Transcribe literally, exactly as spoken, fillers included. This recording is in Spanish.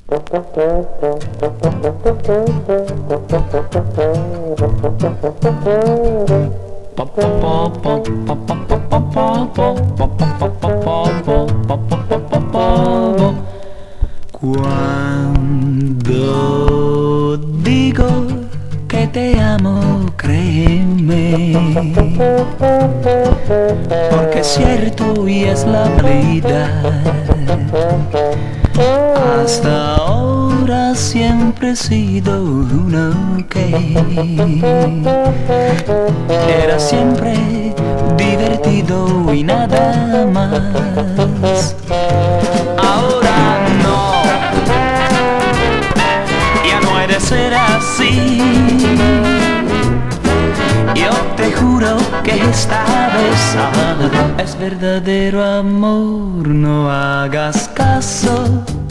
Cuando digo que te amo, créeme, porque es cierto y es la realidad. Hasta ahora siempre he sido uno que era siempre divertido y nada más. Ahora no, ya no he de ser así. Yo te juro que esta vez es verdadero amor, no hagas caso